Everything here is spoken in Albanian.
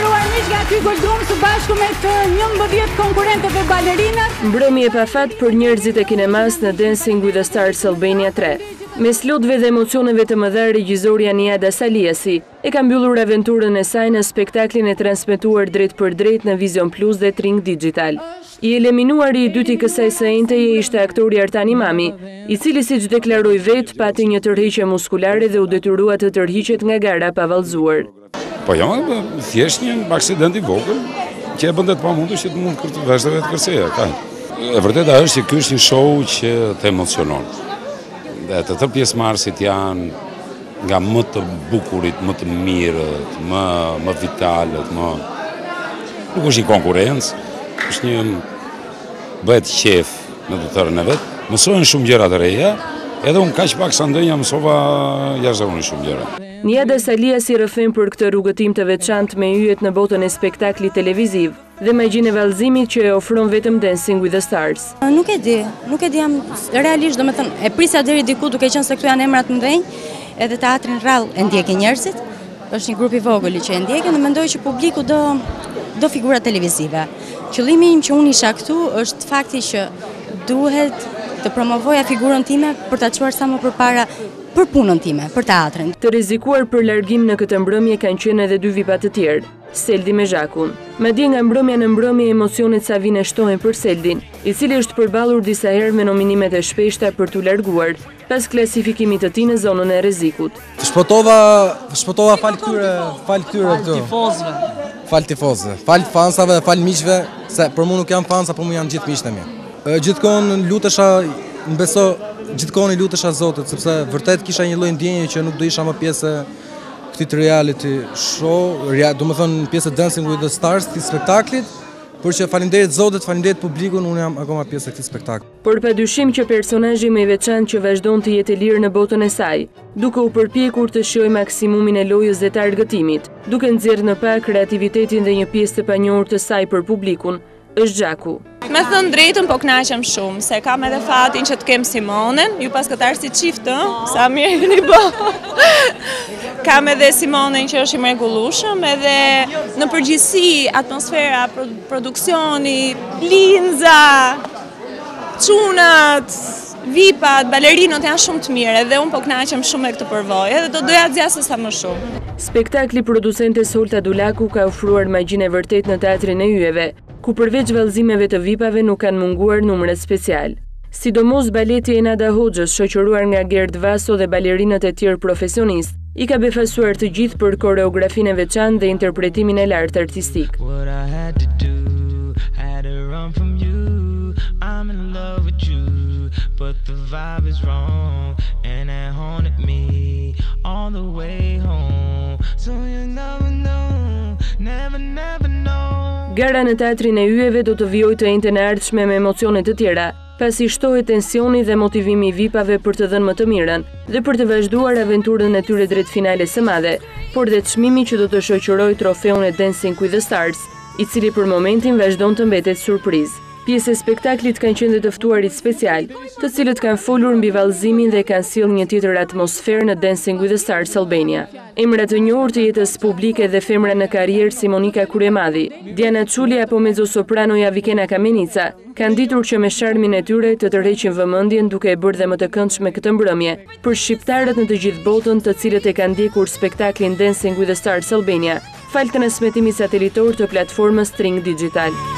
nderuar miq, nga ky Goldrum së bashku me të 11 konkurrentët e balerinat. Mbrëmje pa fat për njerëzit e kinemas në Dancing with the Stars Albania 3. Mes lutjeve dhe emocioneve të mëdha, regjisorja Saliasi e ka mbyllur aventurën e saj në spektaklin e transmetuar drejt për drejt në Vision Plus dhe Tring Digital. I eliminuari i dyti kësaj së enteje ishte aktori Imami, i cili siç deklaroi vetë pati një tërhiqje muskulare dhe u detyrua të tërhiqet nga gara pa vallëzuar. Po jo, thjesht një aksident i vogël që e bëndet pamundur që të mund të vazhdojë të kërceja. E vërteta është që ky është një show që të emocionon. Dhe të tërë pjesëmarrësit janë nga më të bukurit, më të mirët, më vitalët, nuk është një konkurrencë, është një bëhet qef në të tërën e vetë, mësojnë shumë gjëra të reja, edhe unë kaq pak sa ndonjë mësova jashtëzakonisht shumë gjëra. Saliasi rrëfen për këtë rrugëtim të veçantë me hyjet në botën e spektaklit televiziv dhe magjinë e vallëzimit që e ofron vetëm Dancing with the Stars. Nuk e di jam realisht, domethënë e prisja deri diku duke qenë se këtu janë emra të mëdhenj, edhe teatrin rrallë e ndjekin njerëzit. Është një grup i vogël që e ndjekin dhe mendoj që publiku do figura televizive. Qëllimi im që unë isha këtu është fakti që duhet të promovoja figurën time për ta çuar sa më përpara për punën time, për teatrin. Të rrezikuar për largim në këtë mbrëmje kanë qenë edhe dy vipa të tjerë, Seldi me Zhakun. Madje nga mbrëmja në mbrëmje emocionet sa vine shtohen për Seldin, i cili është përballur disa herë me nominimet e shpeshta për t'u larguar pas klasifikimit të tij në zonën e rrezikut. Shpëtova fal këtyre këtu. Fal tifozëve, fal fansave dhe fal miqve, se për mua nuk janë fansa, për mua janë gjithë miqtë e mi. Gjithkohon lutesha, gjithkohon i lutesha Zotit, sepse vërtet kisha një lloj ndjenje që nuk do isha më pjesë këtij reality show, do të thënë pjesë Dancing with the Stars, këtij spektaklit, por që faleminderit Zotit, faleminderit publikun, unë jam akoma pjesë e këtij spektakli. Por padyshim që personazhi më i veçantë që vazhdon të jetë lirë në botën e saj, duke u përpjekur të shijojë maksimumin e lojës dhe të argëtimit, duke nxjerrë në pa kreativitetin dhe një pjesë të panjohur të saj për publikun, është Zhaku. Me thënë drejtën, po kënaqem shumë, se kam edhe fatin që të kem Simonen, ju pas këtë arsi qiftë, sa mirë një bë. Kam edhe Simonen që është i mrekullueshëm, edhe në përgjithësi atmosfera, produksioni, linza, çunat, vipat, balerinot janë shumë të mirë, edhe unë po kënaqem shumë me këtë përvojë, edhe do doja të zgjasë sa më shumë. Spektakli producentes Holta Dulaku ka ofruar magjinë e vërtet në teatrin e yjeve, ku përveç vallëzimeve të vipave nuk kanë munguar numre special. Sidomos baleti Enada Hoxhës, shoqëruar nga Gerd Vaso dhe balerinët e tjerë profesionistë, i ka befasuar të gjithë për koreografinë e veçantë dhe interpretimin e lartë artistik. Gara në teatrin e yjeve do të vijojë të njëjtën e ardhshme me emocione të tjera, pasi shtohet tensioni dhe motivimi i vipave për të dhënë më të mirën dhe për të vazhduar aventurën e tyre drejt finales së madhe, por dhe çmimi që do të shoqërojë trofeun e Dancing with the Stars, i cili për momentin vazhdon të mbetet surprizë. Pjesë e spektaklit kanë qenë të ftuarit special, të cilët kanë folur mbi vallëzimin dhe kanë sjellë një tjetër atmosferë në Dancing with the Stars Albania. Emra të njohur të jetës publike dhe femra në karrierë si Monika Kurjemadhi, Diana Çuli apo mezzosopranoja Vikena Kamenica kanë ditur që me sharmin e tyre të tërheqin vëmendjen duke e bërë dhe më të këndshme këtë mbrëmje për shqiptarët në të gjithë botën, të cilët e kanë ndjekur spektaklin Dancing with the Stars Albania, fal transmetimit satelitor të platformës Tring Digital.